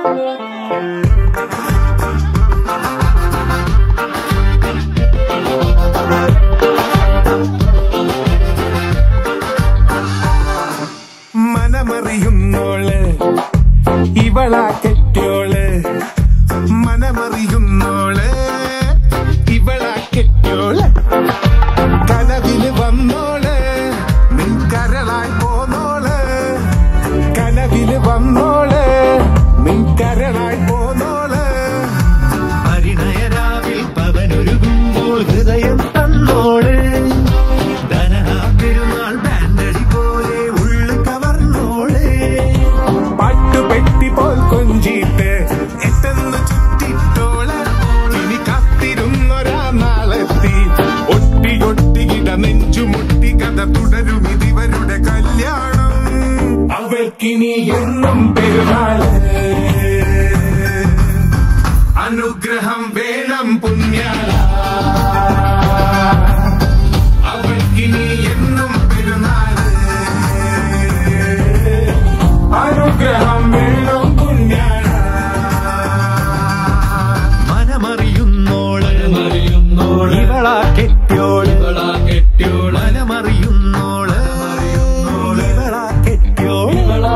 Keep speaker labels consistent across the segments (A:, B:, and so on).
A: മനമറിയുന്നോള് ഇവളാ കെട്ടിയോള്, മനമറിയുന്നോള് ഇവളാ കെട്ടിയോള്. കനവില് വന്നോള് നിൻ കരളായി പോന്നോള്, കനവില് വന്നോള് നിൻ കരളായി പോന്നോള്.
B: പരിണയരാവിൽ പവനൊരുകുമ്പോൾ ഹൃദയം തന്നോള്, പെരുന്നാൾ ബാൻഡടി പോലെ ഉള്ളു കവർന്നോള്.
A: പാട്ടുപെട്ടി പോൽ കൊഞ്ചിട്ട് എത്തുന്നു ചുറ്റിട്ടോള്, ഇനി കാത്തിരുന്നൊരാ നാളെത്തി. ഒട്ടി ഒട്ടിയിട നെഞ്ചുമുട്ടി കഥ തുടരും ഇതിവരുടെ കല്യാണം. അവൾക്കിനി എന്നും പെരുന്നാള്, അനുഗ്രഹം വേണം പുണ്യാള. അവൾക്കിനി എന്നും പെരുന്നാള്, അനുഗ്രഹം വേണം പുണ്യാള.
B: മനമറിയുന്നോള് ഇവളാ കെട്ടിയോള്, മനമറിയുന്നോള് ഇവളാ കെട്ടിയോള്.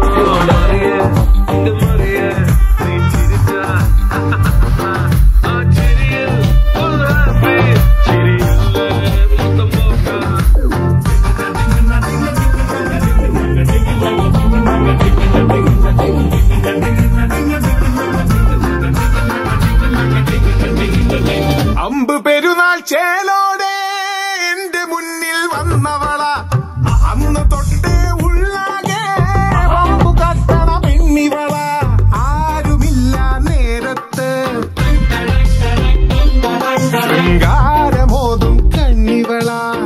A: അമ്പ് പെരുന്നാൾ ചേലോടെ എന്റെ മുന്നിൽ വന്നവള, അന്ന് തൊട്ടേ ഉള്ളാകെ വമ്പു കത്തണ പെണ്ണിവള. ആരുമില്ല നേരത്ത് ശൃംഗാരമോതും കണ്ണിവള,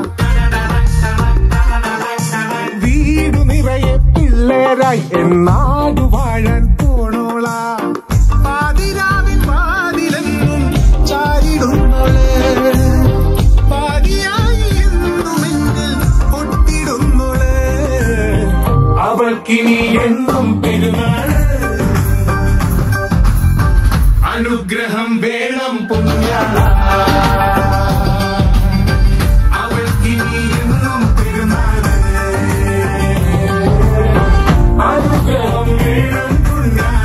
A: വീടു നിറയെ പിള്ളേരായി എന്നാടു വാഴാൻ പോണോള. പാതിരാവിൻ വാതിലെന്നും ചാരിടുന്നോള്, പാതിയായി എന്നുമെങ്കിൽ പൊട്ടിടുന്നോള്. അവൾക്കിനി എന്നും പെരുന്നാള്, അനുഗ്രഹം വേണം പുണ്യാള. അവൾക്കിനി എന്നും പെരുന്നാള്, അനുഗ്രഹം വേണം പുണ്യാള.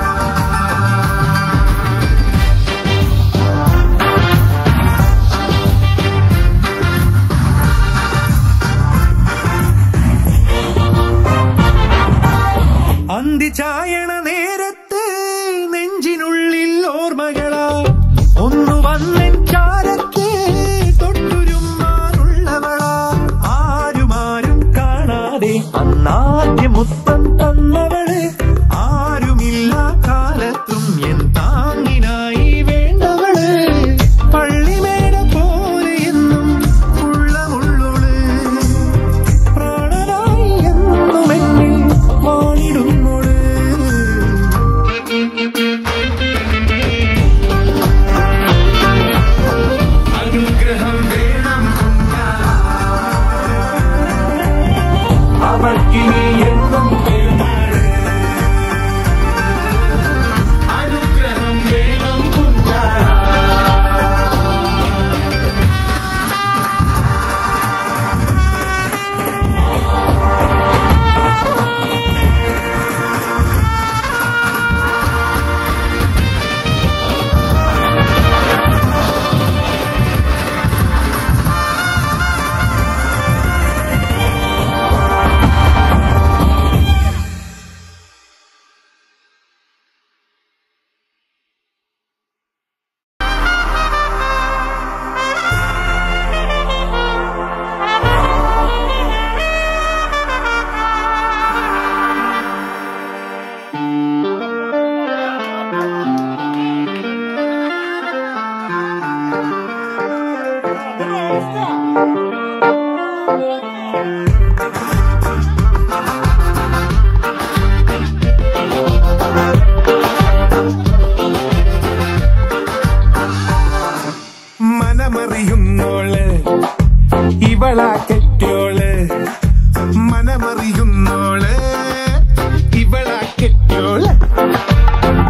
B: അന്തി ചായണ നേരത്ത് നെഞ്ചിനുള്ളിൽ ഓർമ്മകളാ, ഒന്നു വന്നെൻ ചാരത്തെ തൊട്ടുരുമാറുള്ളവളാ. ആരുമാരും കാണാതെ അന്നാദ്യ മുത്തം തന്നവള്, ആരുമില്ല കാലത്തും എൻ താങ്ങിനായി വേണ്ടവള്. പള്ളിമേട പോലെ എന്നും ഉള്ളമുള്ളോള്, പ്രാണനായി എന്നും എന്നിൽ വാണിടുന്നോള്.
A: അനുഗ്രഹം വേണം പുണ്യാള. അവൾക്കിനി എന്നും പെരുന്നാള്, അനുഗ്രഹം വേണം പുണ്യാള. മനമറിയുന്നോള് ഇവളാ കെട്ടിയോള്, മനമറിയുന്നോള് ഇവളാ കെട്ടിയോള്.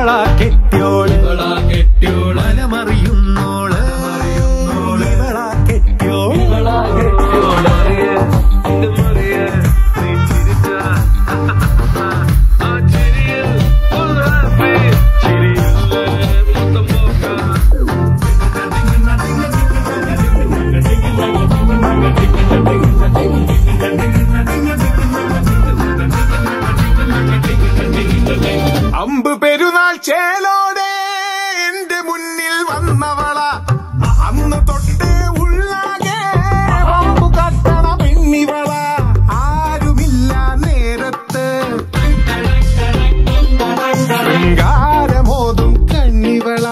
B: ഇവളാ കെട്ടിയോള് മനമറിയുന്നോള് ഇവളാ കെട്ടിയോള്
A: അമ്പ് പെരുന്നാൾ ചേലോടെ എന്റെ മുന്നിൽ വന്നവള അന്ന് തൊട്ട് ഉള്ളാകെ പാമ്പു കട്ടണ പെണ്ണിവള ആരുമില്ല നേരത്ത് ശൃംഗാരമോതും കണ്ണിവള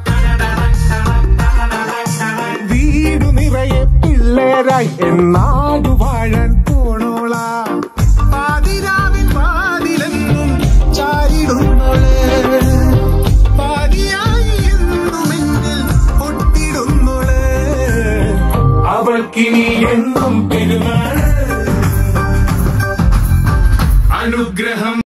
A: വീടു നിറയെ പിള്ളേരായി എന്നാടു വാഴാൻ പോണോള പാതിരാവിൻ വാതിലെന്നും ചാരിടുന്നോള് പാതിയായി എന്നും എന്നിൽ ഒട്ടിടുന്നോള് അവൾക്കിനി എന്നും പെരുന്നാൾ അനുഗ്രഹം